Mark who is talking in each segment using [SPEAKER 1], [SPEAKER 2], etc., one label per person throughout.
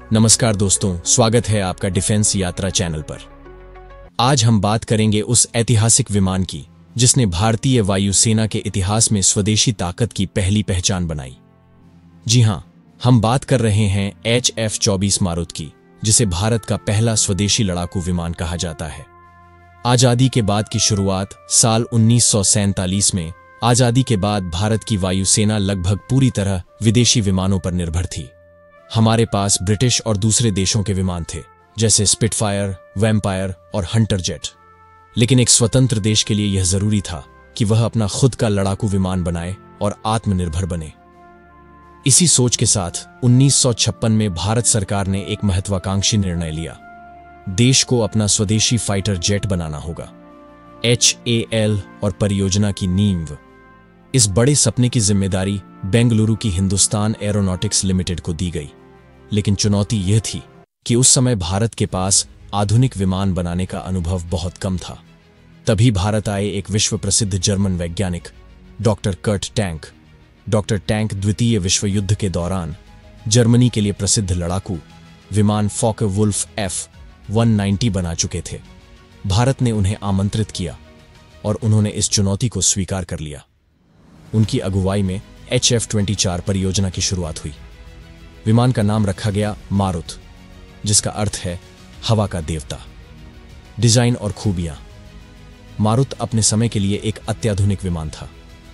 [SPEAKER 1] नमस्कार दोस्तों, स्वागत है आपका डिफेंस यात्रा चैनल पर। आज हम बात करेंगे उस ऐतिहासिक विमान की जिसने भारतीय वायुसेना के इतिहास में स्वदेशी ताकत की पहली पहचान बनाई। जी हां, हम बात कर रहे हैं HF-24 मारुत की, जिसे भारत का पहला स्वदेशी लड़ाकू विमान कहा जाता है। आजादी के बाद की शुरुआत साल 1947 में। आजादी के बाद भारत की वायुसेना लगभग पूरी तरह विदेशी विमानों पर निर्भर थी। हमारे पास ब्रिटिश और दूसरे देशों के विमान थे, जैसे स्पिटफायर, वैम्पायर और हंटर जेट। लेकिन एक स्वतंत्र देश के लिए यह जरूरी था कि वह अपना खुद का लड़ाकू विमान बनाए और आत्मनिर्भर बने। इसी सोच के साथ 1956 में भारत सरकार ने एक महत्वाकांक्षी निर्णय लिया। देश को अपना स्वदेशी फाइटर जेट बनाना होगा। HAL और परियोजना की नींव। इस बड़े सपने की जिम्मेदारी बेंगलुरु की हिंदुस्तान एरोनॉटिक्स लिमिटेड को दी गई। लेकिन चुनौती यह थी कि उस समय भारत के पास आधुनिक विमान बनाने का अनुभव बहुत कम था। तभी भारत आए एक विश्व प्रसिद्ध जर्मन वैज्ञानिक doctor Kurt Tank. Doctor Tank द्वितीय विश्व युद्ध के दौरान जर्मनी के लिए प्रसिद्ध लड़ाकू विमान फॉके वुल्फ F-190 बना चुके थे। भारत ने उन्हें आमंत्रित किया और उन्होंने इस चुनौती को स्वीकार कर लिया। उनकी अगुवाई में HF-24 परियोजना की शुरुआत हुई। विमान का नाम रखा गया मारुत, जिसका अर्थ है हवा का देवता। डिजाइन और खूबियां। मारुत अपने समय के लिए एक अत्याधुनिक विमान था।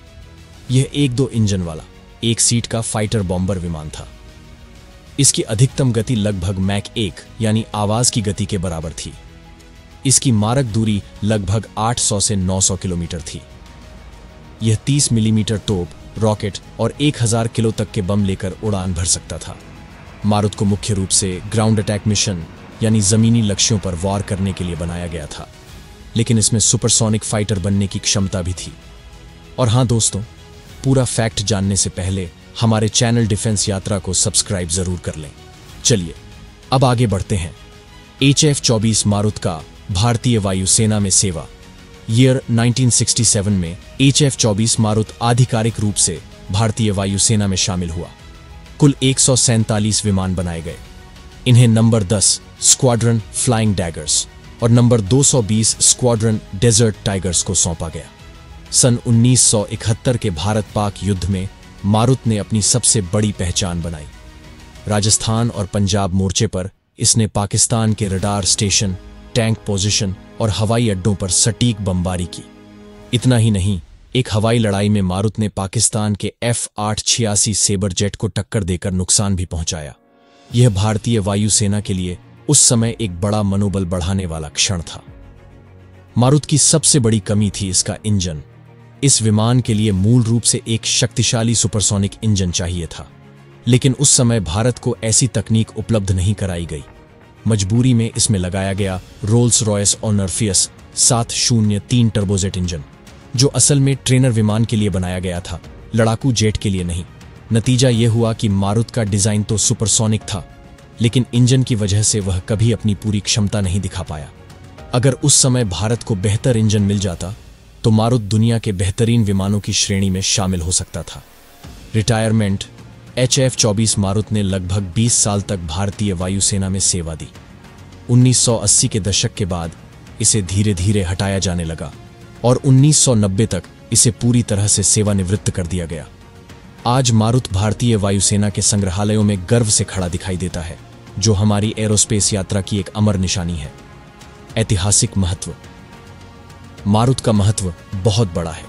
[SPEAKER 1] यह 1-2 इंजन वाला एक सीट का फाइटर बॉम्बर विमान था। इसकी अधिकतम गति लगभग मैक 1 यानी आवाज की गति के बराबर थी। इसकी मारक दूरी लगभग 800 से 900 किलोमीटर थी। यह 30 मिलीमीटर तोप, रॉकेट और 1000 किलो तक के बम लेकर उड़ान भर सकता था। मारुत को मुख्य रूप से ग्राउंड अटैक मिशन यानी जमीनी लक्ष्यों पर वार करने के लिए बनाया गया था, लेकिन इसमें सुपरसोनिक फाइटर बनने की क्षमता भी थी। और हां दोस्तों, पूरा फैक्ट जानने से पहले हमारे चैनल डिफेंस यात्रा को सब्सक्राइब जरूर कर लें। चलिए अब आगे बढ़ते हैं। HF-24 मारुत का भारतीय वायुसेना में सेवा। ईयर 1967 में HF-24 मारुत आधिकारिक रूप से भारतीय वायुसेना में शामिल हुआ। कुल 147 विमान बनाए गए। इन्हें नंबर 10 स्क्वाड्रन फ्लाइंग डैगर्स और नंबर 220 स्क्वाड्रन डेजर्ट टाइगर्स को सौंपा गया। सन 1971 के भारत पाक युद्ध में मारुत ने अपनी सबसे बड़ी पहचान बनाई। राजस्थान और पंजाब मोर्चे पर इसने पाकिस्तान के रडार स्टेशन, टैंक पोजीशन और हवाई अड्डों पर सटीक बमबारी की। इतना ही नहीं, एक हवाई लड़ाई में मारुत ने पाकिस्तान के F-886 सेबर जेट को टक्कर देकर नुकसान भी पहुंचाया। यह भारतीय वायुसेना के लिए उस समय एक बड़ा मनोबल बढ़ाने वाला क्षण था। मारुत की सबसे बड़ी कमी थी इसका इंजन। इस विमान के लिए मूल रूप से एक शक्तिशाली सुपरसोनिक इंजन चाहिए था, लेकिन उस समय भारत को ऐसी तकनीक उपलब्ध नहीं कराई गई। मजबूरी में इसमें लगाया गया Rolls Royce Orpheus 703 turbojet engine, जो असल में ट्रेनर विमान के लिए बनाया गया था, लड़ाकू जेट के लिए नहीं। नतीजा यह हुआ कि मारुत का डिजाइन तो सुपरसोनिक था, लेकिन इंजन की वजह से वह कभी अपनी पूरी क्षमता नहीं दिखा पाया। अगर उस समय भारत को बेहतर इंजन मिल जाता तो मारुत दुनिया के बेहतरीन विमानों की श्रेणी में शामिल हो सकता था। रिटायरमेंट। HF-24 मारुत ने लगभग 20 साल तक भारतीय वायुसेना में सेवा दी। 1980 के दशक के बाद इसे धीरे धीरे हटाया जाने लगा और 1990 तक इसे पूरी तरह से सेवानिवृत्त कर दिया गया। आज मारुत भारतीय वायुसेना के संग्रहालयों में गर्व से खड़ा दिखाई देता है, जो हमारी एरोस्पेस यात्रा की एक अमर निशानी है। ऐतिहासिक महत्व। मारुत का महत्व बहुत बड़ा है।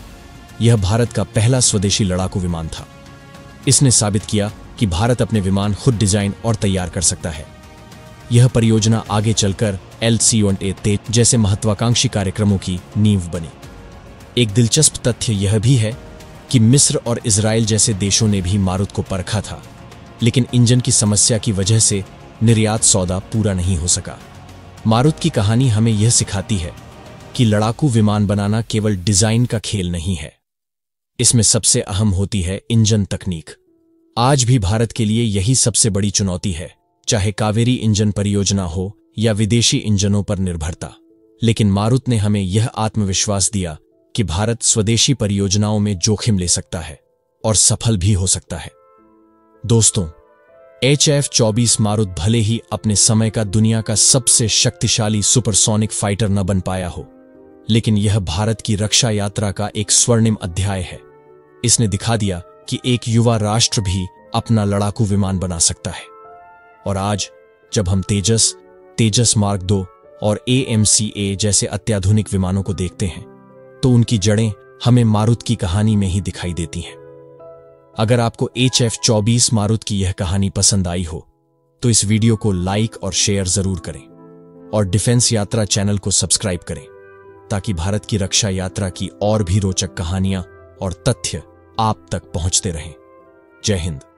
[SPEAKER 1] यह भारत का पहला स्वदेशी लड़ाकू विमान था। इसने साबित किया कि भारत अपने विमान खुद डिजाइन और तैयार कर सकता है। यह परियोजना आगे चलकर LC-1A तेज जैसे महत्वाकांक्षी कार्यक्रमों की नींव बनी। एक दिलचस्प तथ्य यह भी है कि मिस्र और इजराइल जैसे देशों ने भी मारुत को परखा था, लेकिन इंजन की समस्या की वजह से निर्यात सौदा पूरा नहीं हो सका। मारुत की कहानी हमें यह सिखाती है कि लड़ाकू विमान बनाना केवल डिजाइन का खेल नहीं है। इसमें सबसे अहम होती है इंजन तकनीक। आज भी भारत के लिए यही सबसे बड़ी चुनौती है, चाहे कावेरी इंजन परियोजना हो या विदेशी इंजनों पर निर्भरता। लेकिन मारुत ने हमें यह आत्मविश्वास दिया कि भारत स्वदेशी परियोजनाओं में जोखिम ले सकता है और सफल भी हो सकता है। दोस्तों, HF-24 मारुत भले ही अपने समय का दुनिया का सबसे शक्तिशाली सुपरसोनिक फाइटर न बन पाया हो, लेकिन यह भारत की रक्षा यात्रा का एक स्वर्णिम अध्याय है। इसने दिखा दिया कि एक युवा राष्ट्र भी अपना लड़ाकू विमान बना सकता है। और आज जब हम तेजस मार्क 2 और AMCA जैसे अत्याधुनिक विमानों को देखते हैं, तो उनकी जड़ें हमें मारुत की कहानी में ही दिखाई देती हैं। अगर आपको HF-24 मारुत की यह कहानी पसंद आई हो, तो इस वीडियो को लाइक और शेयर जरूर करें और डिफेंस यात्रा चैनल को सब्सक्राइब करें, ताकि भारत की रक्षा यात्रा की और भी रोचक कहानियां और तथ्य आप तक पहुंचते रहें। जय हिंद।